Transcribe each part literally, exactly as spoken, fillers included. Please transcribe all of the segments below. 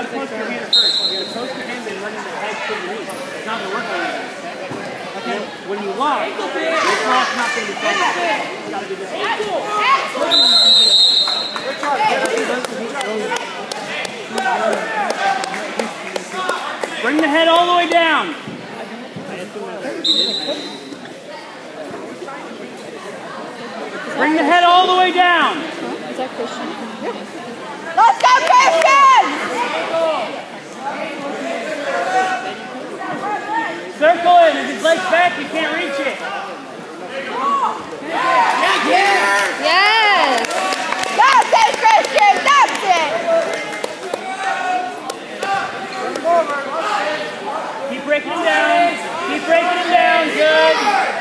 post your hand first. You gotta post your hand and run in the head to the knee. It's not gonna work on you. Okay? When you lock, your cross not gonna be strong. It's gotta be this way. Bring the head all the way down. Bring the head all the way down. Is that Christian? Let's go, Christian! Circle it. If his leg's back, you can't reach it. Yes! That's it, Christian! That's it! Keep breaking him down. Keep breaking him down. Good.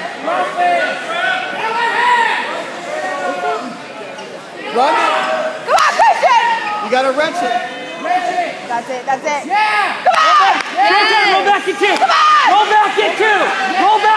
Run it. Come on, Christian! You gotta wrench it. That's it, that's it. Yeah! Come on! Roll back at two. Come on! Roll back at two. Roll back.